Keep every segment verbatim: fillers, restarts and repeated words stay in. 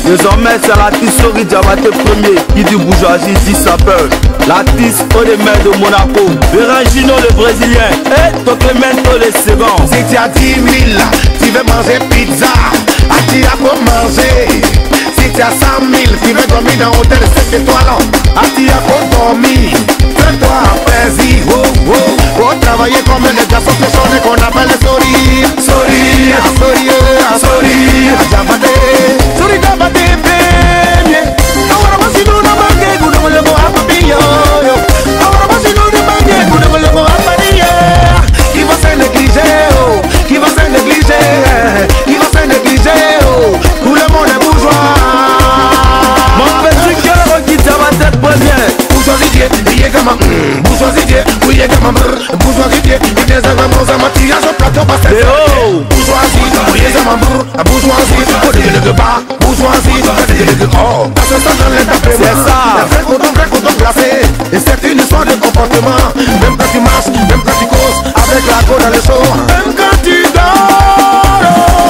Désormais c'est l'artiste Sori Diabate premier qui dit bourgeoisie, dit sapeur. L'artiste Odemel de Monaco, Berangino le brésilien et Tokemento le second. Si tu as dix mille, tu veux manger pizza, à qui a pour manger. Si tu as cent mille, tu veux dormir dans un hôtel de cinq étoiles, à qui a pour dormir. Fais-toi un plaisir, oh, oh. Pour travailler comme les garçons péchonnés qu'on appelle les sourires. Sourire, sourire, sourire, Diabate, Sori Diabate premier. Ahora más si no no mangue, cuando me levo a papillo. Ahora más si no no mangue, cuando me levo a papillo. Qui va se négliger, oh, qui va se négliger, qui va se négliger, oh. Tout le monde est bourgeois. Mon petit cœur qui Diabate premier. Bourgeoisie, il est comme un bourgeoisie, oui, il est comme un bourgeoisie, il est comme un bourgeoisie, au plateau parce que bourgeoisie, oui, il est comme un bourgeoisie, côté de bas, bourgeoisie, côté de haut. Ça se sent dans les tapés, c'est ça. Un vrai coton, vrai coton glacé. Et c'est une histoire de comportement. Même quand tu marches, même quand tu causes, avec la go dans les shows, même quand tu dors.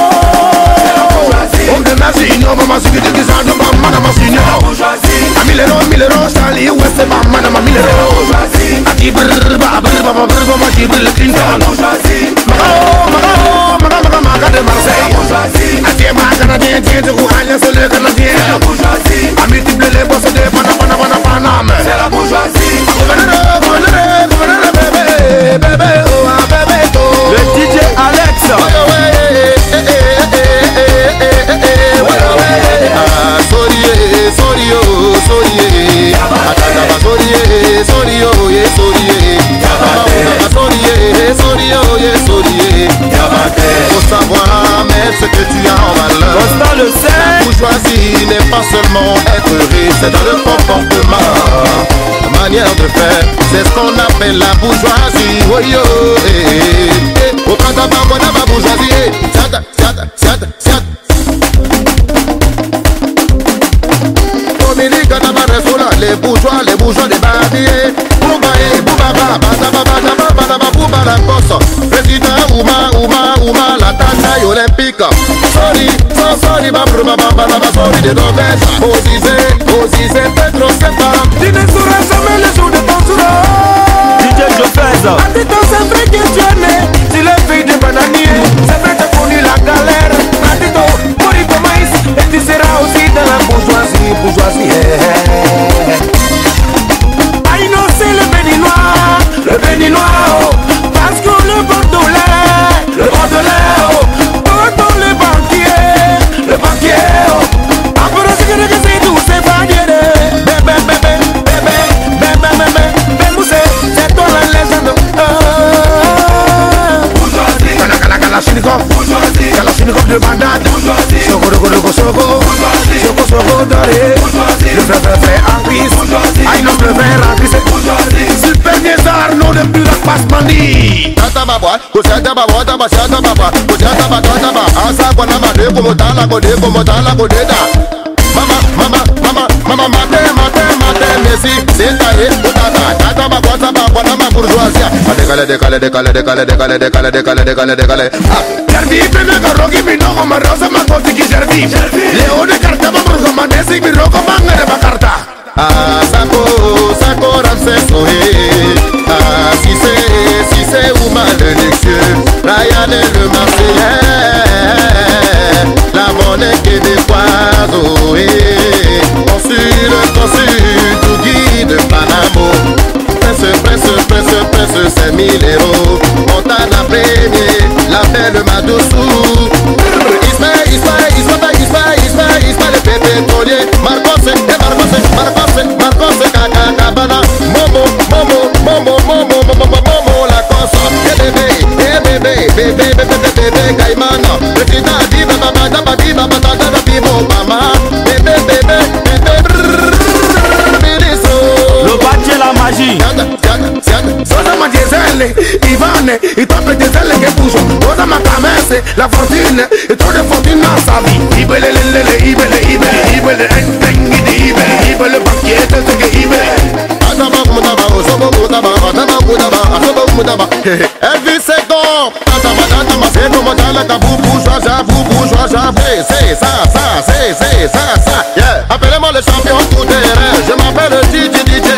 On de magie, on va manger du déguisant, on va manger du bourgeoisie. A mille euros, mille euros, Charlie, où est-ce que ma madame a mille euros? A qui brrr, bah, brrr, bah, brrr, bah, bah, qui brrr, Clinton. Magao, magao, magao, magao, magao de Marseille. A qui est ma canadien, tiens, du coup, alliance, le canadien. A multiplier les bosses de Panama, Panama, Panama. C'est la bourgeoisie. Gouverneur, gouverneur, gouverneur, bébé, bébé, oh, ah, bébé, oh. Le D J Alex. Sorry, oh, sorry, Atadaba, sorry, sorry, oh, yeah, sorry, sorry, sorry, oh, yeah, sorry. Faut savoir mettre ce que tu as en valeur. Constant le sait. La bourgeoisie n'est pas seulement être riche, c'est dans le comportement, la manière de faire. C'est ce qu'on appelle la bourgeoisie. Oh yo, eh, eh, au Kataba, on a ma bourgeoisie. Siata, siata, siata, siata. Les bourgeois, les bourgeois des bandits. Boubaé, boubaba, badaba, badaba, badaba, bouba la cosse. Président Ouma, Ouma, Ouma, la taille olympique. Sorry, so sorry, babru, bababa, bababa, sorry de Norvège. Osisé, Osisé, Pedro, c'est pas. Tu ne sauras jamais le jour de ton sourire. D J Jofez. À tes temps, c'est vrai que tu es né. Tu l'es fille de bananier. C'est vrai que t'as connu la galère. À tes temps, mourir comme maïs. Et tu seras aussi dans la bourgeoisie, bourgeoisie. Aïe non, c'est le béninois, le béninois, oh. Parce que le bordelais, le bordelais, oh. Pourtant le banquier, le banquier, oh. Après ce que c'est tout, c'est pas bien. Bébé, bébé, bébé, bébé, bébé, bébé, c'est toi la légende. Bourgeoisie, kala kala kala chinikov, bourgeoisie, kala chinikov de bandade, bourgeoisie, choco choco choco choco, choco choco doré, le frère frère frère en crise, aïe non le frère en crise, super Nézar, non le plus la passe mani. Tata babwa, kusata babwa, taba shata babwa, kusata babwa, taba, asa kwa nama de como tala, kode como tala, kode da. Mama, mama, mama, mama, mate, mate, mate, Messi, senta e, utata, tata babwa, taba, kwa nama bourgeoisie. Dekale, dekale, dekale, dekale, dekale, dekale, dekale, dekale, dekale. Ah, Jarvi, pene garogi, mino, oma rosa, ma koti ki Jarvi. Leone karta, ma burgo, ma desi, mi roko, ma ngare ba karta. Ah, Sako, Sako, Ramsès, Ohé. Ah, si c'est, si c'est Ouma le luxueux, Ryan et le Marseillais, la monnaie québécoise, ohé. Consul, consul, tout guide Panamo. Prince, prince, prince, prince, cinq mille euros. Montana premier, la belle Madoussou. Ismaël, Ismaël, Ismaël, Ismaël, Ismaël, Ismaël, le pétrolier. Marcos, et Marcos, Marcos, Marcos, Kaka, Kabana. Momo, Momo, Momo, Momo, Momo, Momo, la cosse. Et bébé, et bébé, bébé, bébé, bébé, bébé, Gaïman. Président, Diba, Baba, Daba, Diba, Baba, Daba, Diba, Obama. Bébé, bébé, bébé, le bâti la magie. Sosa ma diesel, Ivane, il t'appelle diesel che puso. Sosa ma camese, la fortune, et trop de fortune dans sa vie. Ibele, lele, ibele, ibele, ibele, entengi di ibele, ibele, banquier, c'est que ibele. Ataba, mutaba, osobo, mutaba, ataba, mutaba, asobo, mutaba. Elle vit ses gants, ataba, ataba, c'est comme dans la tabou, bourgeois, j'avoue, bourgeois. janvier, c'est ça, ça, c'est, c'est, ça, ça, yeah. Appelez-moi le champion tout terrain, je m'appelle D J D J